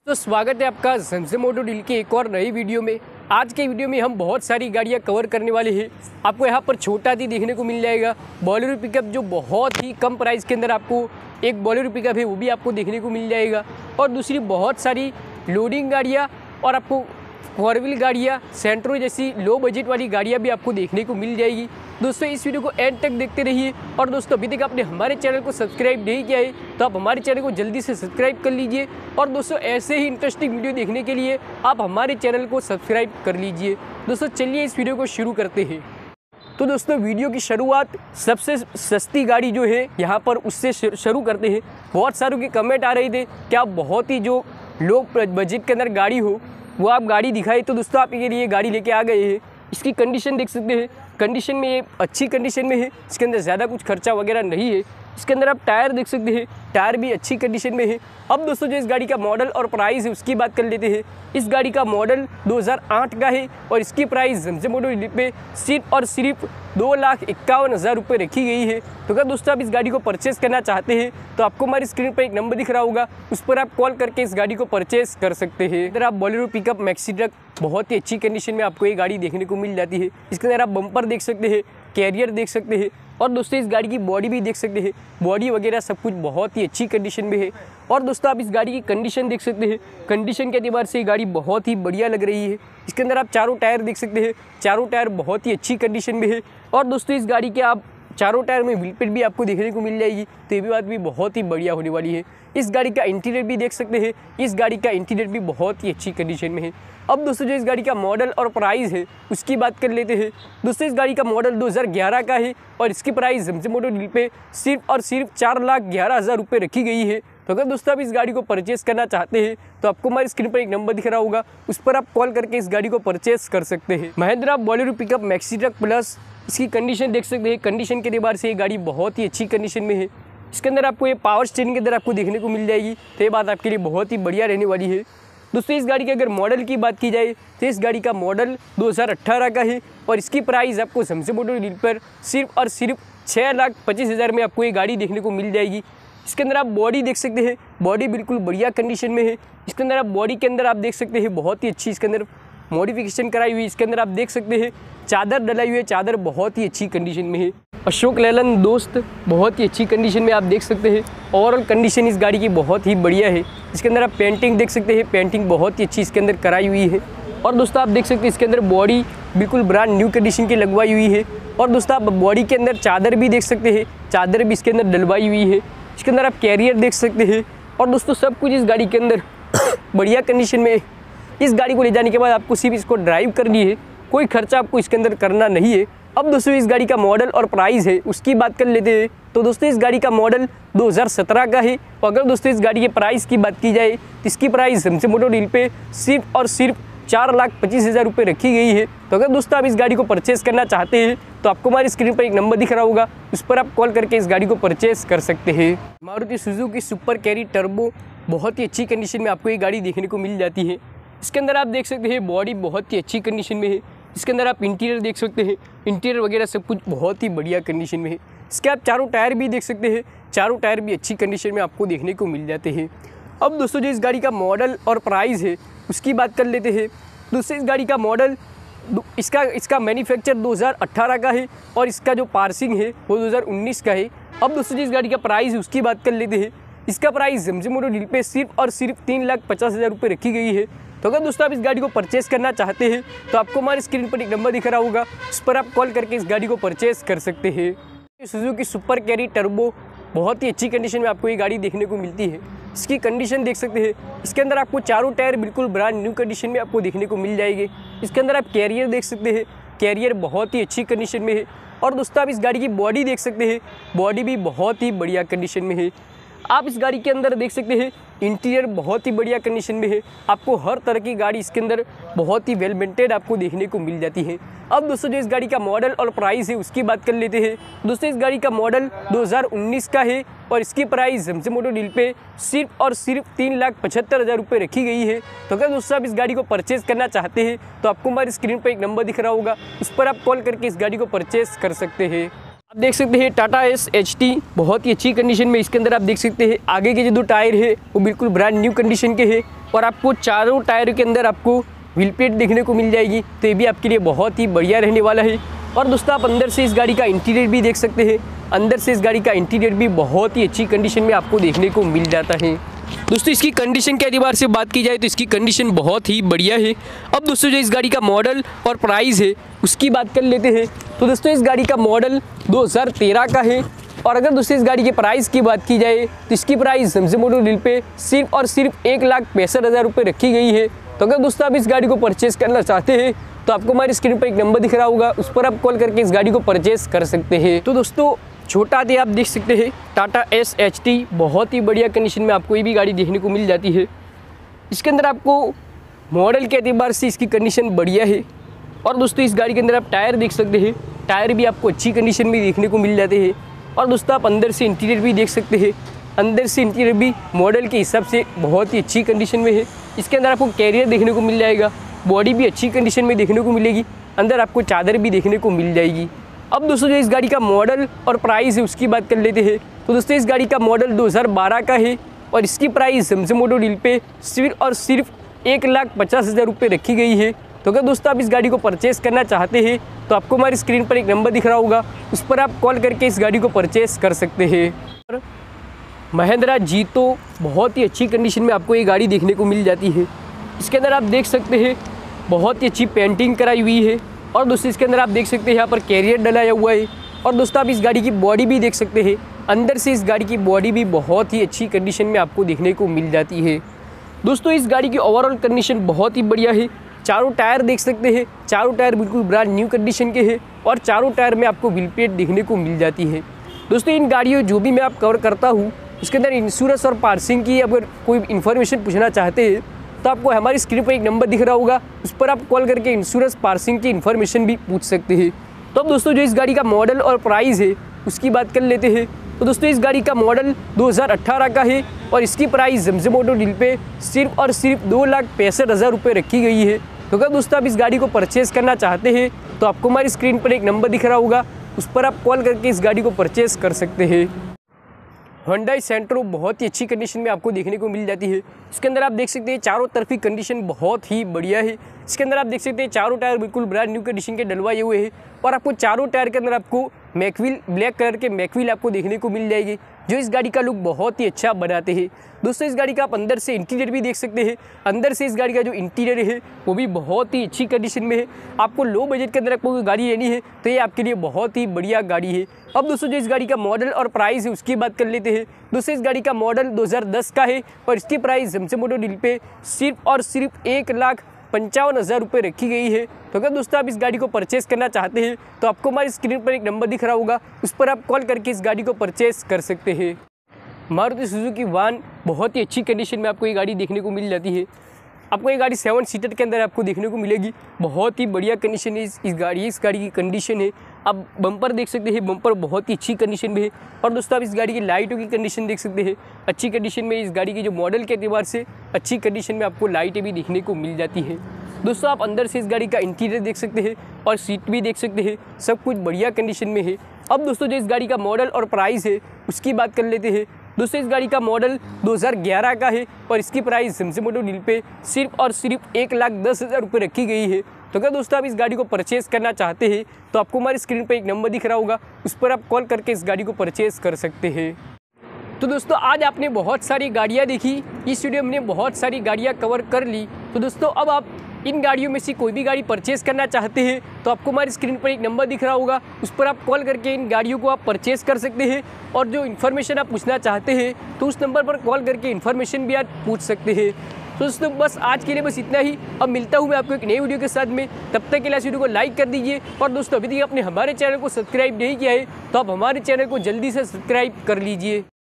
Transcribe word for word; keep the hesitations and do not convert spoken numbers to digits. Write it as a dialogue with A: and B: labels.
A: तो स्वागत है आपका जमजम ऑटो डील के एक और नई वीडियो में। आज के वीडियो में हम बहुत सारी गाड़ियां कवर करने वाले हैं। आपको यहां पर छोटा हाथी देखने को मिल जाएगा, बोलेरो पिकअप जो बहुत ही कम प्राइस के अंदर आपको एक बोलेरो पिकअप है वो भी आपको देखने को मिल जाएगा, और दूसरी बहुत सारी लोडिंग गाड़ियाँ और आपको फोर व्हील गाड़ियाँ सेंट्रो जैसी लो बजट वाली गाड़ियाँ भी आपको देखने को मिल जाएगी। दोस्तों इस वीडियो को एंड तक देखते रहिए, और दोस्तों अभी तक आपने हमारे चैनल को सब्सक्राइब नहीं किया है तो आप हमारे चैनल को जल्दी से सब्सक्राइब कर लीजिए, और दोस्तों ऐसे ही इंटरेस्टिंग वीडियो देखने के लिए आप हमारे चैनल को सब्सक्राइब कर लीजिए। दोस्तों चलिए इस वीडियो को शुरू करते हैं। तो दोस्तों वीडियो की शुरुआत सबसे सस्ती गाड़ी जो है यहाँ पर उससे शुरू करते हैं। बहुत सारों के कमेंट आ रहे थे कि आप बहुत ही जो लो बजट के अंदर गाड़ी हो वो आप गाड़ी दिखाई, तो दोस्तों आपके लिए गाड़ी लेके आ गए हैं। इसकी कंडीशन देख सकते हैं, कंडीशन में ये अच्छी कंडीशन में है, इसके अंदर ज़्यादा कुछ खर्चा वगैरह नहीं है। इसके अंदर आप टायर देख सकते हैं, टायर भी अच्छी कंडीशन में है। अब दोस्तों जो इस गाड़ी का मॉडल और प्राइस है उसकी बात कर लेते हैं। इस गाड़ी का मॉडल दो हज़ार आठ का है और इसकी प्राइस जमजम ऑटो डील पे सिर्फ और सिर्फ दो लाख इक्यावन हज़ार रुपये रखी गई है। तो अगर दोस्तों आप इस गाड़ी को परचेस करना चाहते हैं तो आपको हमारी स्क्रीन पर एक नंबर दिख रहा होगा, उस पर आप कॉल करके इस गाड़ी को परचेस कर सकते हैं। अगर आप बोलेरो पिकअप मैक्सी ट्रक बहुत ही अच्छी कंडीशन में आपको ये गाड़ी देखने को मिल जाती है। इसके अंदर आप बम्पर देख सकते हैं, कैरियर देख सकते हैं, और दोस्तों इस गाड़ी की बॉडी भी देख सकते हैं, बॉडी वगैरह सब कुछ बहुत ही अच्छी कंडीशन में है। और दोस्तों आप इस गाड़ी की कंडीशन देख सकते हैं, कंडीशन के एतबार से ये गाड़ी बहुत ही बढ़िया लग रही है। इसके अंदर आप चारों टायर देख सकते हैं, चारों टायर बहुत ही अच्छी कंडीशन में है। और दोस्तों इस गाड़ी के आप चारों टायर में व्हील पेट भी आपको देखने को मिल जाएगी, तो ये भी बात भी बहुत ही बढ़िया होने वाली है। इस गाड़ी का इंटीरियर भी देख सकते हैं, इस गाड़ी का इंटीरियर भी बहुत ही अच्छी कंडीशन में है। अब दोस्तों जो इस गाड़ी का मॉडल और प्राइस है उसकी बात कर लेते हैं। दोस्तों इस गाड़ी का मॉडल दो हज़ार ग्यारह का है और इसकी प्राइस जमजम ऑटो डील पे सिर्फ और सिर्फ चार लाख ग्यारह हज़ार रुपये रखी गई है। तो अगर दोस्तों आप इस गाड़ी को परचेस करना चाहते हैं तो आपको हमारी स्क्रीन पर एक नंबर दिख रहा होगा, उस पर आप कॉल करके इस गाड़ी को परचेस कर सकते हैं। Mahindra Bolero pickup maxi truck plus, इसकी कंडीशन देख सकते हैं, कंडीशन के एतबार से ये गाड़ी बहुत ही अच्छी कंडीशन में है। इसके अंदर आपको ये पावर स्टीयरिंग के अंदर आपको देखने को मिल जाएगी, तो ये बात आपके लिए बहुत ही बढ़िया रहने वाली है। दोस्तों इस गाड़ी के अगर मॉडल की बात की जाए तो इस गाड़ी का मॉडल दो हज़ार अठारह का है और इसकी प्राइस आपको जमजम ऑटो डील पर सिर्फ और सिर्फ छः लाख पच्चीस हज़ार में आपको ये गाड़ी देखने को मिल जाएगी। इसके अंदर आप बॉडी देख सकते हैं, बॉडी बिल्कुल बढ़िया कंडीशन में है। इसके अंदर आप बॉडी के अंदर आप देख सकते हैं बहुत ही अच्छी इसके अंदर मॉडिफिकेशन कराई हुई। इसके अंदर आप देख सकते हैं चादर डलाई हुई है, चादर बहुत ही अच्छी कंडीशन में है। अशोक लेलन दोस्त बहुत ही अच्छी कंडीशन में आप देख सकते हैं। ओवरऑल कंडीशन इस गाड़ी की बहुत ही बढ़िया है। इसके अंदर आप पेंटिंग देख सकते हैं, पेंटिंग बहुत ही अच्छी इसके अंदर कराई हुई है। और दोस्तों आप देख सकते हैं इसके अंदर बॉडी बिल्कुल ब्रांड न्यू कंडीशन की लगवाई हुई है। और दोस्तों आप बॉडी के अंदर चादर भी देख सकते हैं, चादर भी इसके अंदर डलवाई हुई है। इसके अंदर आप कैरियर देख सकते हैं, और दोस्तों सब कुछ इस गाड़ी के अंदर बढ़िया कंडीशन में है। इस गाड़ी को ले जाने के बाद आपको सिर्फ इसको ड्राइव करनी है, कोई खर्चा आपको इसके अंदर करना नहीं है। अब दोस्तों इस गाड़ी का मॉडल और प्राइस है उसकी बात कर लेते हैं। तो दोस्तों इस गाड़ी का मॉडल दो हज़ार सत्रह का है, और अगर दोस्तों इस गाड़ी के प्राइस की बात की जाए तो इसकी प्राइस जमजम ऑटो डील पे सिर्फ और सिर्फ चार लाख पच्चीस हज़ार रुपये रखी गई है। तो अगर दोस्तों आप इस गाड़ी को परचेस करना चाहते हैं तो आपको हमारी स्क्रीन पर एक नंबर दिख रहा होगा, उस पर आप कॉल करके इस गाड़ी को परचेस कर सकते हैं। Maruti Suzuki super carry turbo बहुत ही अच्छी कंडीशन में आपको ये गाड़ी देखने को मिल जाती है। इसके अंदर आप देख सकते हैं बॉडी बहुत ही अच्छी कंडीशन में है। इसके अंदर आप इंटीरियर देख सकते हैं, इंटीरियर वगैरह सब कुछ बहुत ही बढ़िया कंडीशन में है। इसके आप चारों टायर भी देख सकते हैं, चारों टायर भी अच्छी कंडीशन में आपको देखने को मिल जाते हैं। अब दोस्तों जो इस गाड़ी का मॉडल और प्राइस है उसकी बात कर लेते हैं। दोस्तों इस गाड़ी का मॉडल इसका इसका मैन्युफैक्चर दो हज़ार अठारह का है और इसका जो पार्सिंग है वो दो हज़ार उन्नीस का है। अब दोस्तों जो इस गाड़ी का प्राइस है उसकी बात कर लेते हैं। इसका प्राइस जमजम ऑटो डील पे सिर्फ और सिर्फ तीन लाख पचास हज़ार रुपये रखी गई है। तो अगर दोस्तों आप इस गाड़ी को परचेस करना चाहते हैं तो आपको हमारी स्क्रीन पर एक नंबर दिख रहा होगा, उस पर आप कॉल करके इस गाड़ी को परचेस कर सकते हैं। सुजुकी सुपर कैरी टर्बो बहुत ही अच्छी कंडीशन में आपको ये गाड़ी देखने को मिलती है। इसकी कंडीशन देख सकते हैं, इसके अंदर आपको चारों टायर बिल्कुल ब्रांड न्यू कंडीशन में आपको देखने को मिल जाएंगे। इसके अंदर आप कैरियर देख सकते हैं, कैरियर बहुत ही अच्छी कंडीशन में है। और दोस्तों आप इस गाड़ी की बॉडी देख सकते हैं, बॉडी भी बहुत ही बढ़िया कंडीशन में है। आप इस गाड़ी के अंदर देख सकते हैं इंटीरियर बहुत ही बढ़िया कंडीशन में है। आपको हर तरह की गाड़ी इसके अंदर बहुत ही वेल मेंटेन आपको देखने को मिल जाती है। अब दोस्तों जो इस गाड़ी का मॉडल और प्राइस है उसकी बात कर लेते हैं। दोस्तों इस गाड़ी का मॉडल दो हज़ार उन्नीस का है और इसकी प्राइस जमजम ऑटो डील पे सिर्फ और सिर्फ तीन लाख पचहत्तर हज़ार रुपये रखी गई है। तो अगर दोस्तों आप इस गाड़ी को परचेस करना चाहते हैं तो आपको हमारी स्क्रीन पर एक नंबर दिख रहा होगा, उस पर आप कॉल करके इस गाड़ी को परचेस कर सकते हैं। आप देख सकते हैं टाटा एस एच टी बहुत ही अच्छी कंडीशन में। इसके अंदर आप देख सकते हैं आगे के जो दो टायर है वो बिल्कुल ब्रांड न्यू कंडीशन के हैं। और आपको चारों टायर के अंदर आपको व्हील प्लेट देखने को मिल जाएगी, तो ये भी आपके लिए बहुत ही बढ़िया रहने वाला है। और दोस्तों आप अंदर से इस गाड़ी का इंटीरियर भी देख सकते हैं। अंदर से इस गाड़ी का इंटीरियर भी बहुत ही अच्छी कंडीशन में आपको देखने को मिल जाता है। दोस्तों इसकी कंडीशन के एतबार से बात की जाए तो इसकी कंडीशन बहुत ही बढ़िया है। अब दोस्तों जो इस गाड़ी का मॉडल और प्राइस है उसकी बात कर लेते हैं। तो दोस्तों इस गाड़ी का मॉडल दो हज़ार तेरह का है, और अगर दोस्तों इस गाड़ी के प्राइस की बात की जाए तो इसकी प्राइस सैमसंग मोटर डील पे सिर्फ और सिर्फ एक लाख पैंसठ हज़ार रुपये रखी गई है। तो अगर दोस्तों आप इस गाड़ी को परचेस करना चाहते हैं तो आपको हमारी स्क्रीन पर एक नंबर दिख रहा होगा, उस पर आप कॉल करके इस गाड़ी को परचेस कर सकते हैं। तो दोस्तों छोटा हाथी आप देख सकते हैं टाटा एस एच टी, बहुत ही बढ़िया कंडीशन में आपको ये भी गाड़ी देखने को मिल जाती है। इसके अंदर आपको मॉडल के एतबार से इसकी कंडीशन बढ़िया है। और दोस्तों इस गाड़ी के अंदर आप टायर देख सकते हैं, टायर भी आपको अच्छी कंडीशन में देखने को मिल जाते हैं। और दोस्तों आप अंदर से इंटीरियर भी देख सकते हैं, अंदर से इंटीरियर भी मॉडल के हिसाब से बहुत ही अच्छी कंडीशन में है। इसके अंदर आपको कैरियर देखने को मिल जाएगा, बॉडी भी अच्छी कंडीशन में देखने को मिलेगी, अंदर आपको चादर भी देखने को मिल जाएगी। अब दोस्तों जो इस गाड़ी का मॉडल और प्राइस है उसकी बात कर लेते हैं। तो दोस्तों इस गाड़ी का मॉडल दो हज़ार बारह का है, और इसकी प्राइस सैमसंग मोटर डील पे सिर्फ और सिर्फ एक लाख पचास हज़ार रुपये रखी गई है। तो अगर दोस्तों आप इस गाड़ी को परचेस करना चाहते हैं तो आपको हमारी स्क्रीन पर एक नंबर दिख रहा होगा, उस पर आप कॉल करके इस गाड़ी को परचेस कर सकते हैं। महिंद्रा जीतो बहुत ही अच्छी कंडीशन में आपको ये गाड़ी देखने को मिल जाती है। इसके अंदर आप देख सकते हैं बहुत ही अच्छी पेंटिंग कराई हुई है। और दोस्तों इसके अंदर आप देख सकते हैं यहाँ पर कैरियर डलाया हुआ है। और दोस्तों आप इस गाड़ी की बॉडी भी देख सकते हैं, अंदर से इस गाड़ी की बॉडी भी बहुत ही अच्छी कंडीशन में आपको देखने को मिल जाती है। दोस्तों इस गाड़ी की ओवरऑल कंडीशन बहुत ही बढ़िया है। चारों टायर देख सकते हैं, चारों टायर बिल्कुल ब्रांड न्यू कंडीशन के हैं, और चारों टायर में आपको व्हील प्लेट देखने को मिल जाती है। दोस्तों इन गाड़ियों जो भी मैं आप कवर करता हूँ उसके अंदर इंश्योरेंस और पार्सिंग की अगर कोई इन्फॉर्मेशन पूछना चाहते हैं तो आपको हमारी स्क्रीन पर एक नंबर दिख रहा होगा, उस पर आप कॉल करके इंश्योरेंस पार्सिंग की इन्फॉर्मेशन भी पूछ सकते हैं। तो अब दोस्तों जो इस गाड़ी का मॉडल और प्राइस है उसकी बात कर लेते हैं। तो दोस्तों इस गाड़ी का मॉडल दो हज़ार अठारह का है, और इसकी प्राइस सैमसंग मोटर डील पे सिर्फ और सिर्फ दो लाख पैंसठ हज़ार रुपये रखी गई है। तो अगर दोस्तों आप इस गाड़ी को परचेस करना चाहते हैं तो आपको हमारी स्क्रीन पर एक नंबर दिख रहा होगा, उस पर आप कॉल करके इस गाड़ी को परचेस कर सकते हैं। Hyundai सेंट्रो बहुत ही अच्छी कंडीशन में आपको देखने को मिल जाती है। इसके अंदर आप देख सकते हैं चारों तरफ की कंडीशन बहुत ही बढ़िया है। इसके अंदर आप देख सकते हैं चारों टायर बिल्कुल ब्रांड न्यू कंडीशन के डलवाए हुए हैं, और आपको चारों टायर के अंदर आपको मैकव्हील ब्लैक कलर के मैकव्हील आपको देखने को मिल जाएगी, जो इस गाड़ी का लुक बहुत ही अच्छा बनाते हैं। दोस्तों इस गाड़ी का आप अंदर से इंटीरियर भी देख सकते हैं, अंदर से इस गाड़ी का जो इंटीरियर है वो भी बहुत ही अच्छी कंडीशन में है। आपको लो बजट के अंदर आपको कोई गाड़ी लेनी है तो ये आपके लिए बहुत ही बढ़िया गाड़ी है। अब दोस्तों जो इस गाड़ी का मॉडल और प्राइस है उसकी बात कर लेते हैं। दोस्तों इस गाड़ी का मॉडल दो हज़ार दस का है, और इसकी प्राइस सैमसंग मोटर डील पे सिर्फ और सिर्फ एक लाख पंचावन हज़ार रुपये रखी गई है। तो अगर दोस्तों आप इस गाड़ी को परचेस करना चाहते हैं तो आपको हमारी स्क्रीन पर एक नंबर दिख रहा होगा, उस पर आप कॉल करके इस गाड़ी को परचेस कर सकते हैं। मारुति सुजुकी वान बहुत ही अच्छी कंडीशन में आपको ये गाड़ी देखने को मिल जाती है। आपको ये गाड़ी सेवन सीटर के अंदर आपको देखने को मिलेगी, बहुत ही बढ़िया कंडीशन है इस, इस गाड़ी इस गाड़ी की कंडीशन है। आप बम्पर देख सकते हैं, बम्पर बहुत ही अच्छी कंडीशन में है। और दोस्तों आप इस गाड़ी की लाइटों की कंडीशन देख सकते हैं, अच्छी कंडीशन में। इस गाड़ी की जो मॉडल के एतबार से अच्छी कंडीशन में आपको लाइटें भी देखने को मिल जाती है। दोस्तों आप अंदर से इस गाड़ी का इंटीरियर देख सकते हैं और सीट भी देख सकते हैं, सब कुछ बढ़िया कंडीशन में है। अब दोस्तों जो इस गाड़ी का मॉडल और प्राइस है उसकी बात कर लेते हैं। दोस्तों इस गाड़ी का मॉडल दो हज़ार ग्यारह का है, और इसकी प्राइस सैमसंग मोटर डील पे सिर्फ और सिर्फ एक लाख दस हज़ार रुपये रखी गई है। तो अगर दोस्तों आप इस गाड़ी को परचेस करना चाहते हैं तो आपको हमारी स्क्रीन पर एक नंबर दिख रहा होगा, उस पर आप कॉल करके इस गाड़ी को परचेस कर सकते हैं। तो दोस्तों आज आपने बहुत सारी गाड़ियाँ देखी, इस वीडियो में हमने बहुत सारी गाड़ियाँ कवर कर ली। तो दोस्तों अब आप इन गाड़ियों में से कोई भी गाड़ी परचेस करना चाहते हैं तो आपको हमारी स्क्रीन पर एक नंबर दिख रहा होगा, उस पर आप कॉल करके इन गाड़ियों को आप परचेस कर सकते हैं। और जो इन्फॉर्मेशन आप पूछना चाहते हैं तो उस नंबर पर कॉल करके इन्फॉर्मेशन भी आप पूछ सकते हैं। तो दोस्तों बस आज के लिए बस इतना ही। अब मिलता हूँ मैं आपको एक नई वीडियो के साथ में, तब तक के लिए इस वीडियो को लाइक कर दीजिए। और दोस्तों अभी तक आपने हमारे चैनल को सब्सक्राइब नहीं किया है तो आप हमारे चैनल को जल्दी से सब्सक्राइब कर लीजिए।